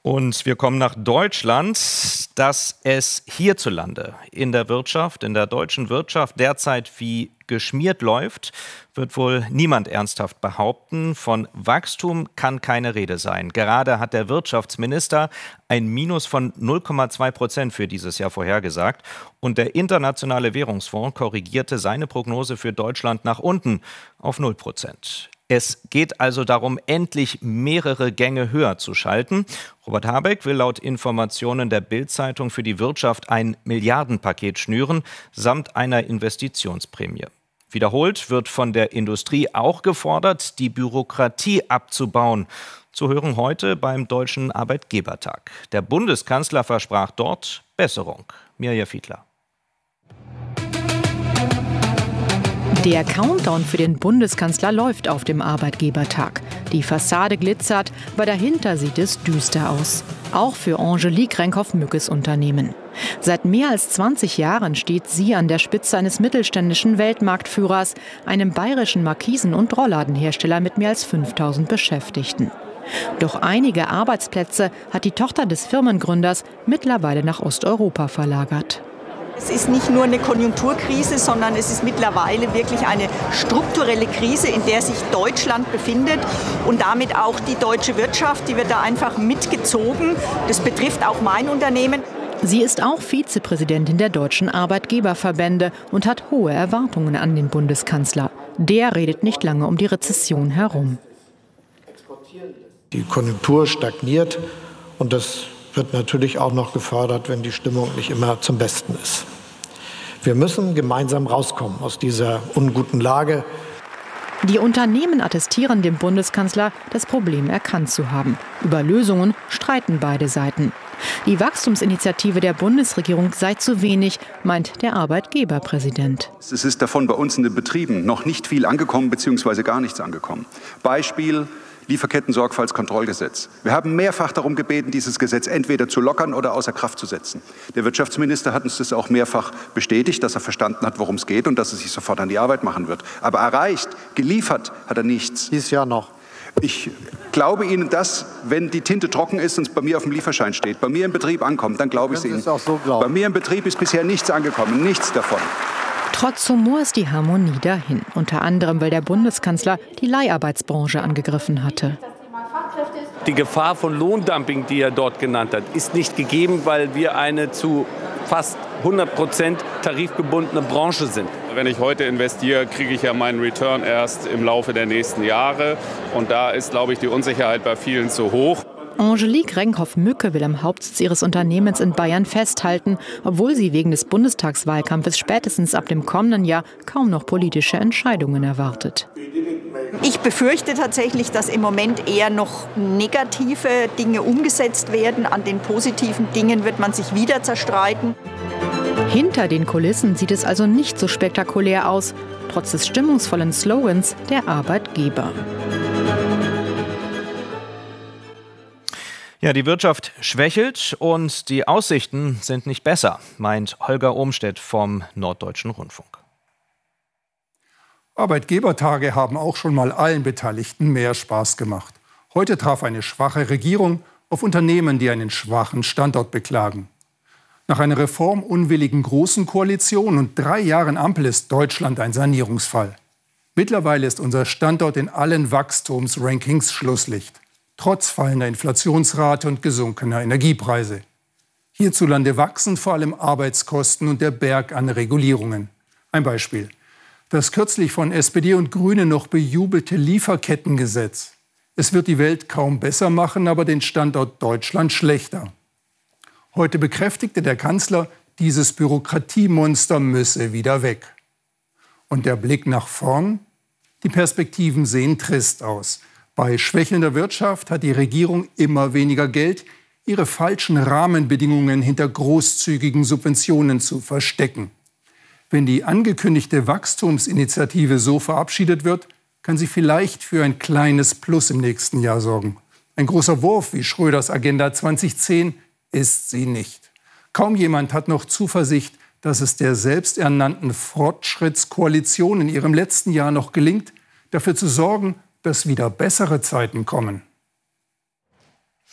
Und wir kommen nach Deutschland. Dass es hierzulande in der Wirtschaft, in der deutschen Wirtschaft derzeit wie geschmiert läuft, wird wohl niemand ernsthaft behaupten. Von Wachstum kann keine Rede sein. Gerade hat der Wirtschaftsminister ein Minus von 0,2% für dieses Jahr vorhergesagt. Und der Internationale Währungsfonds korrigierte seine Prognose für Deutschland nach unten auf 0%. Es geht also darum, endlich mehrere Gänge höher zu schalten. Robert Habeck will laut Informationen der Bild-Zeitung für die Wirtschaft ein Milliardenpaket schnüren, samt einer Investitionsprämie. Wiederholt wird von der Industrie auch gefordert, die Bürokratie abzubauen. Zu hören heute beim Deutschen Arbeitgebertag. Der Bundeskanzler versprach dort Besserung. Mirja Fiedler. Der Countdown für den Bundeskanzler läuft auf dem Arbeitgebertag. Die Fassade glitzert, aber dahinter sieht es düster aus. Auch für Angelique Renkhoff-Mückes Unternehmen. Seit mehr als 20 Jahren steht sie an der Spitze eines mittelständischen Weltmarktführers, einem bayerischen Markisen- und Rollladenhersteller mit mehr als 5000 Beschäftigten. Doch einige Arbeitsplätze hat die Tochter des Firmengründers mittlerweile nach Osteuropa verlagert. Es ist nicht nur eine Konjunkturkrise, sondern es ist mittlerweile wirklich eine strukturelle Krise, in der sich Deutschland befindet und damit auch die deutsche Wirtschaft, die wird da einfach mitgezogen. Das betrifft auch mein Unternehmen. Sie ist auch Vizepräsidentin der deutschen Arbeitgeberverbände und hat hohe Erwartungen an den Bundeskanzler. Der redet nicht lange um die Rezession herum. Die Konjunktur stagniert und das wird natürlich auch noch gefördert, wenn die Stimmung nicht immer zum Besten ist. Wir müssen gemeinsam rauskommen aus dieser unguten Lage. Die Unternehmen attestieren dem Bundeskanzler, das Problem erkannt zu haben. Über Lösungen streiten beide Seiten. Die Wachstumsinitiative der Bundesregierung sei zu wenig, meint der Arbeitgeberpräsident. Es ist davon bei uns in den Betrieben noch nicht viel angekommen bzw. gar nichts angekommen. Beispiel Lieferketten-Sorgfaltskontrollgesetz. Wir haben mehrfach darum gebeten, dieses Gesetz entweder zu lockern oder außer Kraft zu setzen. Der Wirtschaftsminister hat uns das auch mehrfach bestätigt, dass er verstanden hat, worum es geht und dass er sich sofort an die Arbeit machen wird. Aber erreicht, geliefert hat er nichts. Dieses Jahr noch. Ich glaube Ihnen das, wenn die Tinte trocken ist und es bei mir auf dem Lieferschein steht, bei mir im Betrieb ankommt, dann glaube ich es Ihnen. Auch so glauben. Bei mir im Betrieb ist bisher nichts angekommen, nichts davon. Trotz Humor ist die Harmonie dahin. Unter anderem, weil der Bundeskanzler die Leiharbeitsbranche angegriffen hatte. Die Gefahr von Lohndumping, die er dort genannt hat, ist nicht gegeben, weil wir eine zu fast 100% tarifgebundene Branche sind. Wenn ich heute investiere, kriege ich ja meinen Return erst im Laufe der nächsten Jahre. Und da ist, glaube ich, die Unsicherheit bei vielen zu hoch. Angelique Renkhoff-Mücke will am Hauptsitz ihres Unternehmens in Bayern festhalten, obwohl sie wegen des Bundestagswahlkampfes spätestens ab dem kommenden Jahr kaum noch politische Entscheidungen erwartet. Ich befürchte tatsächlich, dass im Moment eher noch negative Dinge umgesetzt werden. An den positiven Dingen wird man sich wieder zerstreiten. Hinter den Kulissen sieht es also nicht so spektakulär aus, trotz des stimmungsvollen Slogans der Arbeitgeber. Ja, die Wirtschaft schwächelt und die Aussichten sind nicht besser, meint Holger Ohmstedt vom Norddeutschen Rundfunk. Arbeitgebertage haben auch schon mal allen Beteiligten mehr Spaß gemacht. Heute traf eine schwache Regierung auf Unternehmen, die einen schwachen Standort beklagen. Nach einer reformunwilligen Großen Koalition und 3 Jahren Ampel ist Deutschland ein Sanierungsfall. Mittlerweile ist unser Standort in allen Wachstumsrankings Schlusslicht. Trotz fallender Inflationsrate und gesunkener Energiepreise. Hierzulande wachsen vor allem Arbeitskosten und der Berg an Regulierungen. Ein Beispiel: Das kürzlich von SPD und Grünen noch bejubelte Lieferkettengesetz. Es wird die Welt kaum besser machen, aber den Standort Deutschland schlechter. Heute bekräftigte der Kanzler, dieses Bürokratiemonster müsse wieder weg. Und der Blick nach vorn? Die Perspektiven sehen trist aus. Bei schwächelnder Wirtschaft hat die Regierung immer weniger Geld, ihre falschen Rahmenbedingungen hinter großzügigen Subventionen zu verstecken. Wenn die angekündigte Wachstumsinitiative so verabschiedet wird, kann sie vielleicht für ein kleines Plus im nächsten Jahr sorgen. Ein großer Wurf wie Schröders Agenda 2010 ist sie nicht. Kaum jemand hat noch Zuversicht, dass es der selbsternannten Fortschrittskoalition in ihrem letzten Jahr noch gelingt, dafür zu sorgen, dass wieder bessere Zeiten kommen.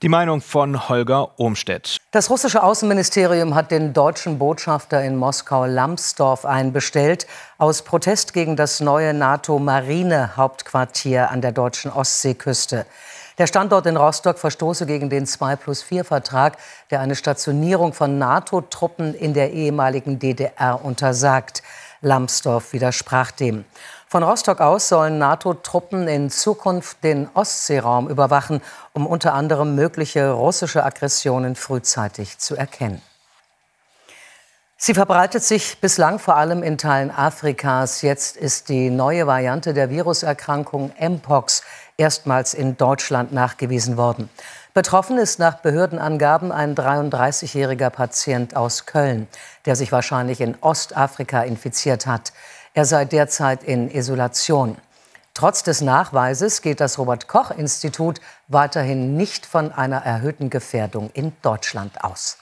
Die Meinung von Holger Ohmstedt. Das russische Außenministerium hat den deutschen Botschafter in Moskau Lambsdorff einbestellt, aus Protest gegen das neue NATO-Marine-Hauptquartier an der deutschen Ostseeküste. Der Standort in Rostock verstoße gegen den 2+4-Vertrag, der eine Stationierung von NATO-Truppen in der ehemaligen DDR untersagt. Lambsdorff widersprach dem. Von Rostock aus sollen NATO-Truppen in Zukunft den Ostseeraum überwachen, um unter anderem mögliche russische Aggressionen frühzeitig zu erkennen. Sie verbreitet sich bislang vor allem in Teilen Afrikas. Jetzt ist die neue Variante der Viruserkrankung Mpox erstmals in Deutschland nachgewiesen worden. Betroffen ist nach Behördenangaben ein 33-jähriger Patient aus Köln, der sich wahrscheinlich in Ostafrika infiziert hat. Er sei derzeit in Isolation. Trotz des Nachweises geht das Robert-Koch-Institut weiterhin nicht von einer erhöhten Gefährdung in Deutschland aus.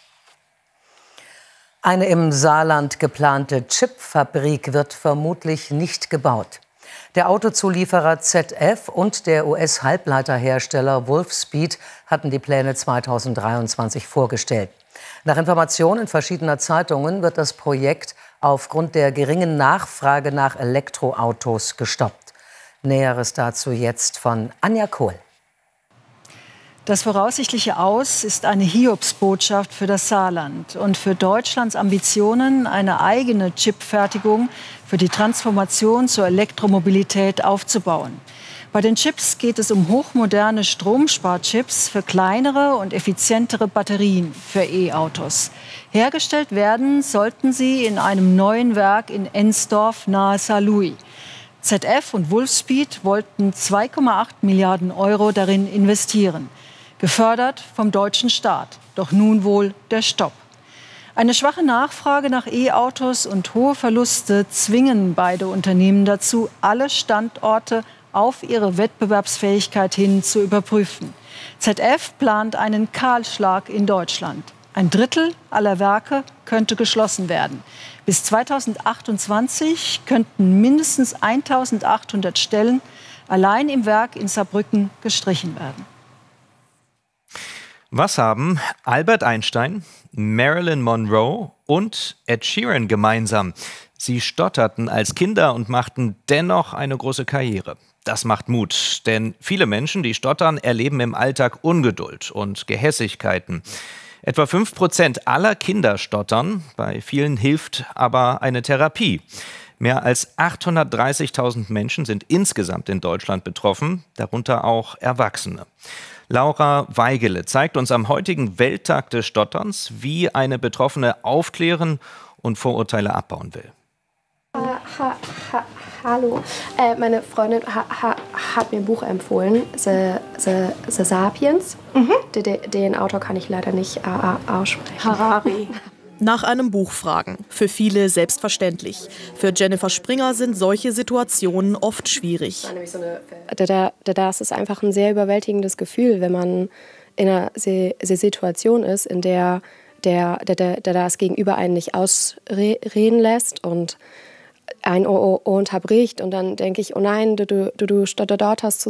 Eine im Saarland geplante Chipfabrik wird vermutlich nicht gebaut. Der Autozulieferer ZF und der US-Halbleiterhersteller Wolfspeed hatten die Pläne 2023 vorgestellt. Nach Informationen verschiedener Zeitungen wird das Projekt aufgrund der geringen Nachfrage nach Elektroautos gestoppt. Näheres dazu jetzt von Anja Kohl. Das voraussichtliche Aus ist eine Hiobsbotschaft für das Saarland und für Deutschlands Ambitionen, eine eigene Chipfertigung für die Transformation zur Elektromobilität aufzubauen. Bei den Chips geht es um hochmoderne Stromsparchips für kleinere und effizientere Batterien für E-Autos. Hergestellt werden sollten sie in einem neuen Werk in Ensdorf nahe Saarlouis. ZF und Wolfspeed wollten 2,8 Milliarden € darin investieren. Gefördert vom deutschen Staat. Doch nun wohl der Stopp. Eine schwache Nachfrage nach E-Autos und hohe Verluste zwingen beide Unternehmen dazu, alle Standorte auf ihre Wettbewerbsfähigkeit hin zu überprüfen. ZF plant einen Kahlschlag in Deutschland. Ein Drittel aller Werke könnte geschlossen werden. Bis 2028 könnten mindestens 1.800 Stellen allein im Werk in Saarbrücken gestrichen werden. Was haben Albert Einstein, Marilyn Monroe und Ed Sheeran gemeinsam? Sie stotterten als Kinder und machten dennoch eine große Karriere. Das macht Mut, denn viele Menschen, die stottern, erleben im Alltag Ungeduld und Gehässigkeiten. Etwa 5% aller Kinder stottern, bei vielen hilft aber eine Therapie. Mehr als 830.000 Menschen sind insgesamt in Deutschland betroffen, darunter auch Erwachsene. Laura Weigele zeigt uns am heutigen Welttag des Stotterns, wie eine Betroffene aufklären und Vorurteile abbauen will. Hallo, meine Freundin hat mir ein Buch empfohlen, The Sapiens. Den Autor kann ich leider nicht aussprechen. Harari. Nach einem Buch fragen. Für viele selbstverständlich. Für Jennifer Springer sind solche Situationen oft schwierig. Das ist einfach ein sehr überwältigendes Gefühl, wenn man in einer Situation ist, in der das Gegenüber einen nicht ausreden lässt und ein Ohr unterbricht. Und dann denke ich, oh nein, du stotterst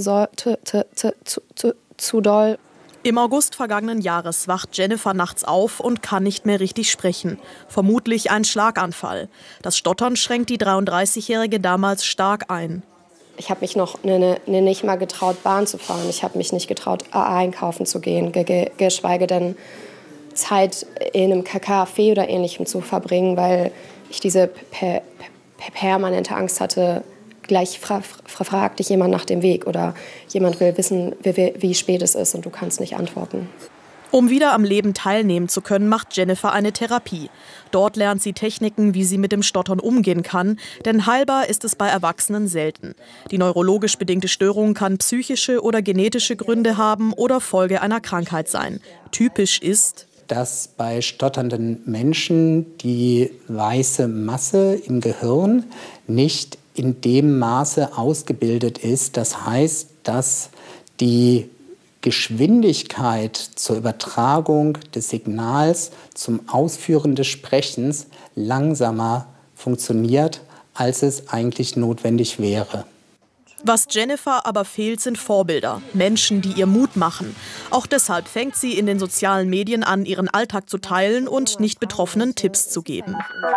zu doll. Im August vergangenen Jahres wacht Jennifer nachts auf und kann nicht mehr richtig sprechen. Vermutlich ein Schlaganfall. Das Stottern schränkt die 33-Jährige damals stark ein. Ich habe mich noch nicht mal getraut, Bahn zu fahren. Ich habe mich nicht getraut, einkaufen zu gehen, geschweige denn Zeit in einem Café oder Ähnlichem zu verbringen, weil ich diese permanente Angst hatte. Gleich fragt dich jemand nach dem Weg oder jemand will wissen, wie spät es ist und du kannst nicht antworten. Um wieder am Leben teilnehmen zu können, macht Jennifer eine Therapie. Dort lernt sie Techniken, wie sie mit dem Stottern umgehen kann, denn heilbar ist es bei Erwachsenen selten. Die neurologisch bedingte Störung kann psychische oder genetische Gründe haben oder Folge einer Krankheit sein. Typisch ist, dass bei stotternden Menschen die weiße Masse im Gehirn nicht in dem Maße ausgebildet ist. Das heißt, dass die Geschwindigkeit zur Übertragung des Signals zum Ausführen des Sprechens langsamer funktioniert, als es eigentlich notwendig wäre. Was Jennifer aber fehlt, sind Vorbilder, Menschen, die ihr Mut machen. Auch deshalb fängt sie in den sozialen Medien an, ihren Alltag zu teilen und Nicht-Betroffenen Tipps zu geben.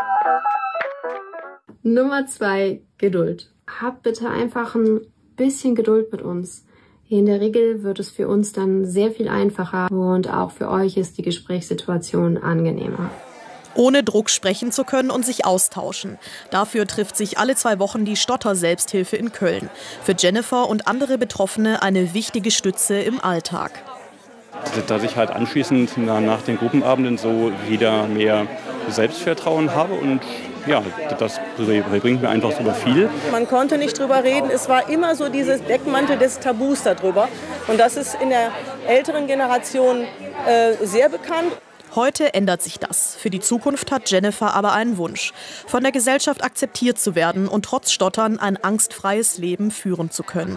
Nummer 2, Geduld. Habt bitte einfach ein bisschen Geduld mit uns. In der Regel wird es für uns dann sehr viel einfacher und auch für euch ist die Gesprächssituation angenehmer. Ohne Druck sprechen zu können und sich austauschen. Dafür trifft sich alle 2 Wochen die Stotter-Selbsthilfe in Köln. Für Jennifer und andere Betroffene eine wichtige Stütze im Alltag. Dass ich halt anschließend nach den Gruppenabenden so wieder mehr Selbstvertrauen habe und ja, das bringt mir einfach super viel. Man konnte nicht drüber reden, es war immer so dieses Deckmantel des Tabus darüber. Und das ist in der älteren Generation sehr bekannt. Heute ändert sich das. Für die Zukunft hat Jennifer aber einen Wunsch: von der Gesellschaft akzeptiert zu werden und trotz Stottern ein angstfreies Leben führen zu können.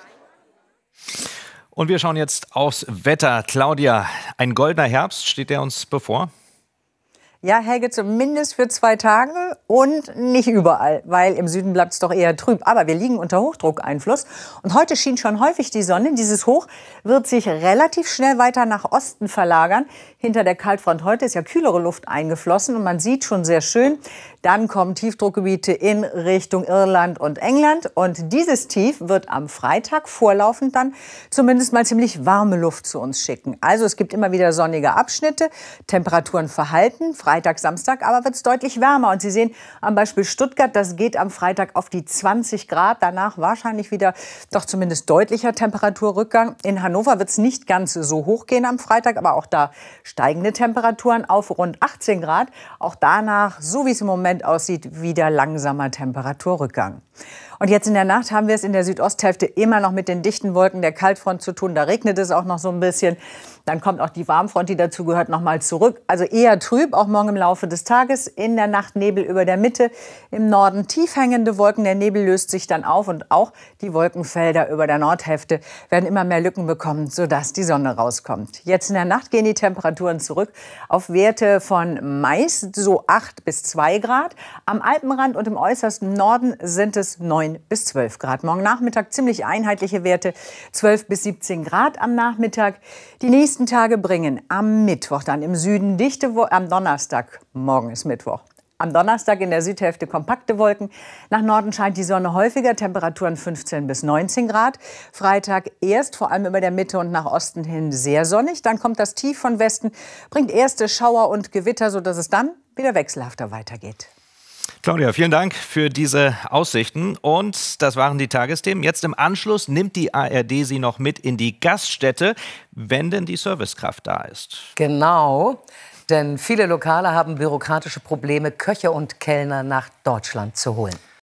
Und wir schauen jetzt aufs Wetter. Claudia, ein goldener Herbst, steht der uns bevor? Ja, Helge, zumindest für 2 Tage und nicht überall, weil im Süden bleibt es doch eher trüb. Aber wir liegen unter Hochdruckeinfluss und heute schien schon häufig die Sonne. Dieses Hoch wird sich relativ schnell weiter nach Osten verlagern. Hinter der Kaltfront heute ist ja kühlere Luft eingeflossen und man sieht schon sehr schön, dann kommen Tiefdruckgebiete in Richtung Irland und England. Und dieses Tief wird am Freitag vorlaufend dann zumindest mal ziemlich warme Luft zu uns schicken. Also es gibt immer wieder sonnige Abschnitte, Temperaturen verhalten. Freitag, Samstag aber wird es deutlich wärmer. Und Sie sehen am Beispiel Stuttgart, das geht am Freitag auf die 20 Grad. Danach wahrscheinlich wieder doch zumindest deutlicher Temperaturrückgang. In Hannover wird es nicht ganz so hoch gehen am Freitag, aber auch da steigende Temperaturen auf rund 18 Grad. Auch danach, so wie es im Moment aussieht, wieder langsamer Temperaturrückgang. Und jetzt in der Nacht haben wir es in der Südosthälfte immer noch mit den dichten Wolken der Kaltfront zu tun. Da regnet es auch noch so ein bisschen. Dann kommt auch die Warmfront, die dazu gehört, noch mal zurück. Also eher trüb, auch morgen im Laufe des Tages. In der Nacht Nebel über der Mitte. Im Norden tief hängende Wolken. Der Nebel löst sich dann auf und auch die Wolkenfelder über der Nordhälfte werden immer mehr Lücken bekommen, sodass die Sonne rauskommt. Jetzt in der Nacht gehen die Temperaturen zurück auf Werte von meist so 8 bis 2 Grad. Am Alpenrand und im äußersten Norden sind es 9 bis 12 Grad. Morgen Nachmittag ziemlich einheitliche Werte, 12 bis 17 Grad am Nachmittag. Die nächsten Tage bringen am Mittwoch dann im Süden dichte Wolken, am Donnerstag, morgen ist Mittwoch, am Donnerstag in der Südhälfte kompakte Wolken. Nach Norden scheint die Sonne häufiger, Temperaturen 15 bis 19 Grad. Freitag erst vor allem über der Mitte und nach Osten hin sehr sonnig. Dann kommt das Tief von Westen, bringt erste Schauer und Gewitter, sodass es dann wieder wechselhafter weitergeht. Claudia, vielen Dank für diese Aussichten. Und das waren die Tagesthemen. Jetzt im Anschluss nimmt die ARD Sie noch mit in die Gaststätte, wenn denn die Servicekraft da ist. Genau, denn viele Lokale haben bürokratische Probleme, Köche und Kellner nach Deutschland zu holen.